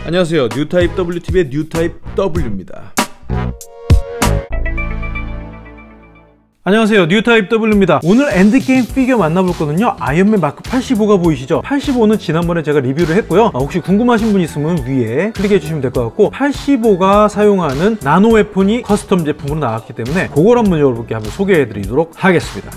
안녕하세요. 뉴타입 WTV의 뉴타입 W입니다. 안녕하세요. 뉴타입 W입니다. 오늘 엔드게임 피규어 만나볼 거는요, 아이언맨 마크 85가 보이시죠? 85는 지난번에 제가 리뷰를 했고요. 혹시 궁금하신 분 있으면 위에 클릭해 주시면 될 것 같고, 85가 사용하는 나노 웨폰이 커스텀 제품으로 나왔기 때문에 그걸 한번 여러분께 한번 소개해 드리도록 하겠습니다.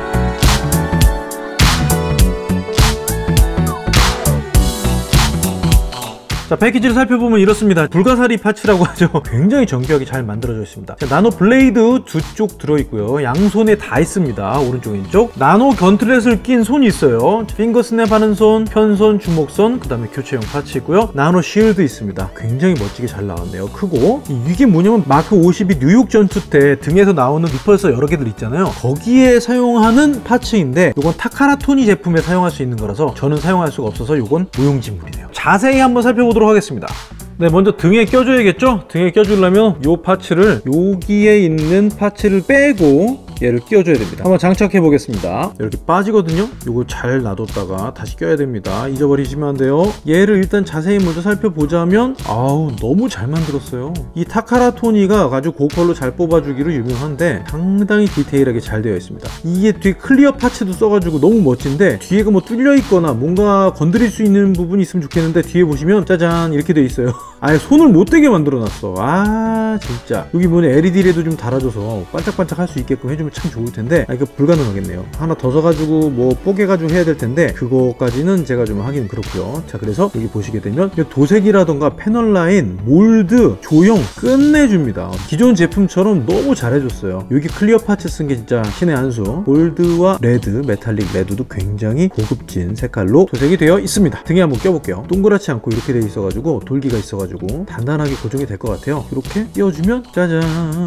자, 패키지를 살펴보면 이렇습니다. 불가사리 파츠라고 하죠. 굉장히 정교하게 잘 만들어져 있습니다. 자, 나노 블레이드 두 쪽 들어있고요. 양손에 다 있습니다. 오른쪽 왼쪽. 나노 건틀렛을 낀 손이 있어요. 핑거 스냅 하는 손, 편손, 주먹손, 그 다음에 교체용 파츠 있고요. 나노 쉴드 있습니다. 굉장히 멋지게 잘 나왔네요. 크고, 이게 뭐냐면 마크 52 뉴욕 전투 때 등에서 나오는 리펄서 여러 개들 있잖아요. 거기에 사용하는 파츠인데, 이건 타카라 토니 제품에 사용할 수 있는 거라서 저는 사용할 수가 없어서 이건 무용지물이네요. 자세히 한번 살펴보도록 하겠습니다. 네, 먼저 등에 껴줘야겠죠? 등에 껴주려면 이 파츠를, 여기에 있는 파츠를 빼고 얘를 끼워줘야 됩니다. 한번 장착해 보겠습니다. 이렇게 빠지거든요? 이거 잘 놔뒀다가 다시 껴야 됩니다. 잊어버리시면 안 돼요. 얘를 일단 자세히 먼저 살펴보자면, 아우, 너무 잘 만들었어요. 이 타카라 토니가 아주 고퀄로 잘 뽑아주기로 유명한데 상당히 디테일하게 잘 되어 있습니다. 이게 뒤에 클리어 파츠도 써가지고 너무 멋진데, 뒤에가 뭐 뚫려 있거나 뭔가 건드릴 수 있는 부분이 있으면 좋겠는데, 뒤에 보시면 짜잔 이렇게 되어 있어요. 아예 손을 못 대게 만들어 놨어. 아, 진짜. 여기 뭐냐, LED라도 좀 달아줘서 반짝반짝 할 수 있게끔 해주면 참 좋을 텐데, 이거 불가능하겠네요. 하나 더 써가지고 뭐 뽀개가지고 해야 될 텐데, 그거까지는 제가 좀 하긴 그렇고요. 자, 그래서 여기 보시게 되면 도색이라던가 패널 라인, 몰드, 조형 끝내줍니다. 기존 제품처럼 너무 잘해줬어요. 여기 클리어 파츠 쓴 게 진짜 신의 한 수. 골드와 레드, 메탈릭 레드도 굉장히 고급진 색깔로 도색이 되어 있습니다. 등에 한번 껴볼게요. 동그랗지 않고 이렇게 되어 있어가지고 돌기가 있어가지고 단단하게 고정이 될 것 같아요. 이렇게 끼워주면 짜잔.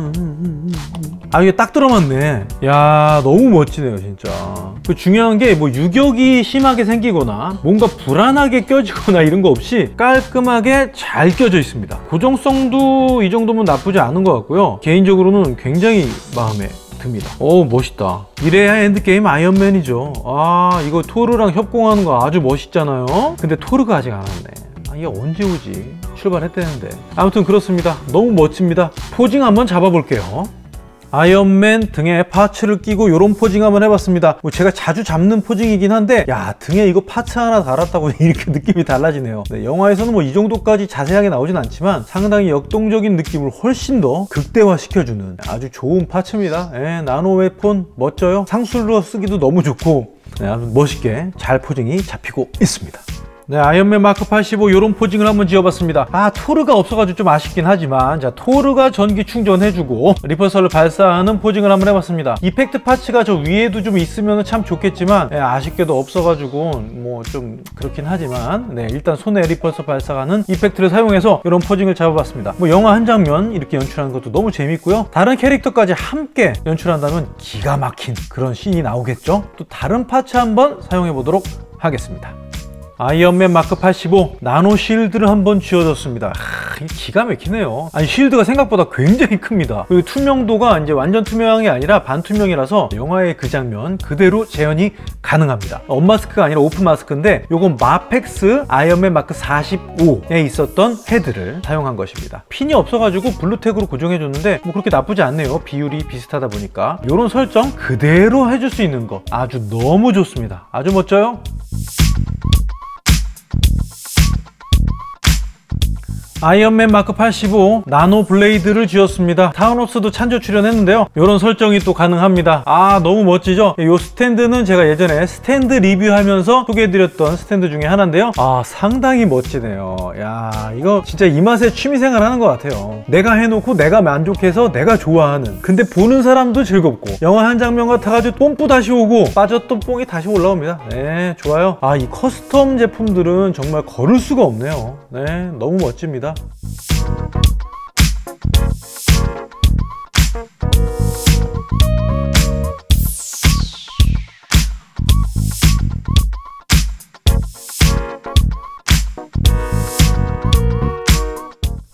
아, 이게 딱 들어맞네. 야, 너무 멋지네요 진짜. 그 중요한 게 뭐 유격이 심하게 생기거나 뭔가 불안하게 껴지거나 이런 거 없이 깔끔하게 잘 껴져 있습니다. 고정성도 이 정도면 나쁘지 않은 것 같고요. 개인적으로는 굉장히 마음에 듭니다. 오, 멋있다. 이래야 엔드게임 아이언맨이죠. 아, 이거 토르랑 협공하는 거 아주 멋있잖아요. 근데 토르가 아직 안 왔네. 이게 언제 오지? 출발했다는데. 아무튼 그렇습니다. 너무 멋집니다. 포징 한번 잡아볼게요. 아이언맨 등에 파츠를 끼고 이런 포징 한번 해봤습니다. 뭐 제가 자주 잡는 포징이긴 한데, 야, 등에 이거 파츠 하나 달았다고 이렇게 느낌이 달라지네요. 네, 영화에서는 뭐 이 정도까지 자세하게 나오진 않지만 상당히 역동적인 느낌을 훨씬 더 극대화시켜주는 아주 좋은 파츠입니다. 네, 나노 웨폰 멋져요. 상술로 쓰기도 너무 좋고, 네, 아주 멋있게 잘 포징이 잡히고 있습니다. 네, 아이언맨 마크 85 요런 포징을 한번 지어봤습니다. 아, 토르가 없어가지고 좀 아쉽긴 하지만, 자, 토르가 전기 충전해주고 리펄서를 발사하는 포징을 한번 해봤습니다. 이펙트 파츠가 저 위에도 좀 있으면 참 좋겠지만, 아쉽게도 없어가지고 뭐 좀 그렇긴 하지만, 네, 일단 손에 리펄서 발사하는 이펙트를 사용해서 이런 포징을 잡아봤습니다. 뭐 영화 한 장면 이렇게 연출하는 것도 너무 재밌고요. 다른 캐릭터까지 함께 연출한다면 기가 막힌 그런 씬이 나오겠죠. 또 다른 파츠 한번 사용해보도록 하겠습니다. 아이언맨 마크 85 나노 쉴드를 한번 쥐어줬습니다. 기가 막히네요. 아니, 쉴드가 생각보다 굉장히 큽니다. 그리고 투명도가 이제 완전 투명이 아니라 반투명이라서 영화의 그 장면 그대로 재현이 가능합니다. 언마스크가 아니라 오픈 마스크인데, 요건 마펙스 아이언맨 마크 45에 있었던 헤드를 사용한 것입니다. 핀이 없어가지고 블루텍으로 고정해줬는데 뭐 그렇게 나쁘지 않네요. 비율이 비슷하다 보니까. 요런 설정 그대로 해줄 수 있는 거 아주 너무 좋습니다. 아주 멋져요. 아이언맨 마크 85 나노 블레이드를 쥐었습니다. 타운옵스도 찬조 출연했는데요. 이런 설정이 또 가능합니다. 아, 너무 멋지죠? 이 스탠드는 제가 예전에 스탠드 리뷰하면서 소개해드렸던 스탠드 중에 하나인데요. 아, 상당히 멋지네요. 야, 이거 진짜 이 맛에 취미생활 하는 것 같아요. 내가 해놓고 내가 만족해서 내가 좋아하는, 근데 보는 사람도 즐겁고, 영화 한 장면 같아가지고 뽐뿌 다시 오고 빠졌던 뽕이 다시 올라옵니다. 네, 좋아요. 아, 이 커스텀 제품들은 정말 거를 수가 없네요. 네, 너무 멋집니다.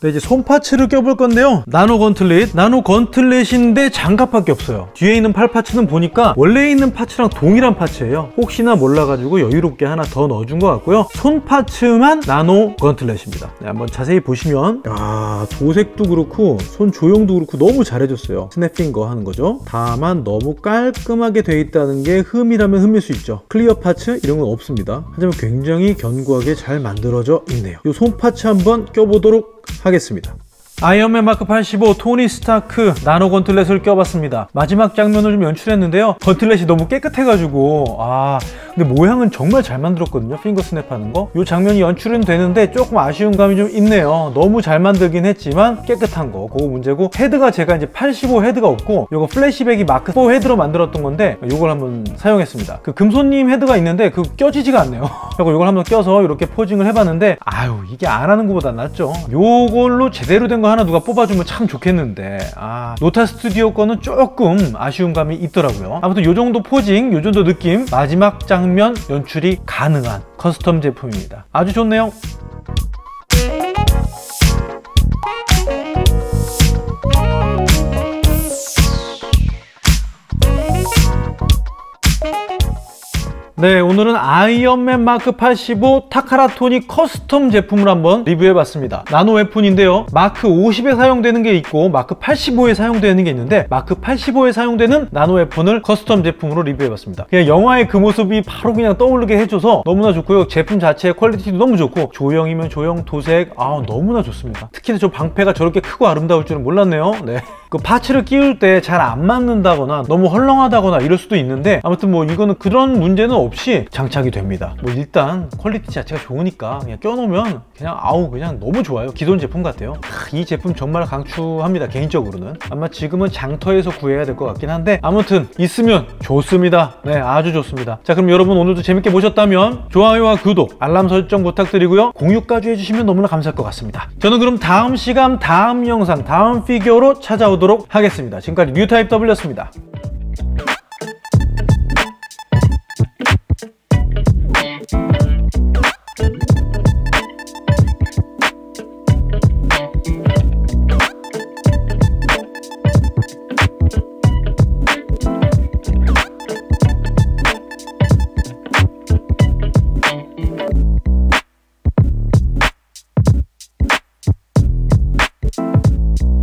네, 이제 손 파츠를 껴볼 건데요. 나노 건틀렛인데 장갑밖에 없어요. 뒤에 있는 팔 파츠는 보니까 원래 있는 파츠랑 동일한 파츠예요. 혹시나 몰라가지고 여유롭게 하나 더 넣어준 것 같고요. 손 파츠만 나노 건틀렛입니다. 네, 한번 자세히 보시면 도색도 그렇고 손 조형도 그렇고 너무 잘해줬어요. 스냅핑거 하는 거죠. 다만 너무 깔끔하게 돼 있다는 게 흠이라면 흠일 수 있죠. 클리어 파츠 이런 건 없습니다. 하지만 굉장히 견고하게 잘 만들어져 있네요. 이 손 파츠 한번 껴보도록 하겠습니다. 아이언맨 마크 85 토니 스타크 나노 건틀렛을 껴봤습니다. 마지막 장면을 좀 연출했는데요. 건틀렛이 너무 깨끗해가지고 근데 모양은 정말 잘 만들었거든요. 핑거 스냅하는 거. 이 장면이 연출은 되는데 조금 아쉬운 감이 좀 있네요. 너무 잘 만들긴 했지만 깨끗한 거 그거 문제고, 헤드가 제가 이제 85 헤드가 없고 요거 플래시백이 마크 4 헤드로 만들었던 건데 요걸 한번 사용했습니다. 그 금손님 헤드가 있는데 그 껴지지가 않네요. 그리고 요걸 한번 껴서 이렇게 포징을 해봤는데 이게 안 하는 것보다 낫죠. 요걸로 제대로 된 거 하나 누가 뽑아주면 참 좋겠는데 노타 스튜디오 거는 조금 아쉬운 감이 있더라고요. 아무튼 요 정도 포징, 요 정도 느낌, 마지막 장면 연출이 가능한 커스텀 제품입니다. 아주 좋네요. 네, 오늘은 아이언맨 마크 85 타카라 토니 커스텀 제품을 한번 리뷰해봤습니다. 나노 웨폰인데요. 마크 50에 사용되는 게 있고 마크 85에 사용되는 게 있는데 마크 85에 사용되는 나노 웨폰을 커스텀 제품으로 리뷰해봤습니다. 그냥 영화의 그 모습이 바로 그냥 떠오르게 해줘서 너무나 좋고요. 제품 자체의 퀄리티도 너무 좋고 조형이면 조형, 도색 너무나 좋습니다. 특히 저 방패가 저렇게 크고 아름다울 줄은 몰랐네요. 네. 그 파츠를 끼울 때 잘 안 맞는다거나 너무 헐렁하다거나 이럴 수도 있는데 아무튼 이거는 그런 문제는 없이 장착이 됩니다. 일단 퀄리티 자체가 좋으니까 그냥 껴놓으면 그냥 너무 좋아요. 기존 제품 같아요. 이 제품 정말 강추합니다. 개인적으로는 아마 지금은 장터에서 구해야 될 것 같긴 한데 아무튼 있으면 좋습니다. 네, 아주 좋습니다. 자, 그럼 여러분 오늘도 재밌게 보셨다면 좋아요와 구독, 알람 설정 부탁드리고요. 공유까지 해주시면 너무나 감사할 것 같습니다. 저는 그럼 다음 시간, 다음 영상, 다음 피규어로 찾아오도록 하겠습니다. 지금까지 뉴타입 W였습니다.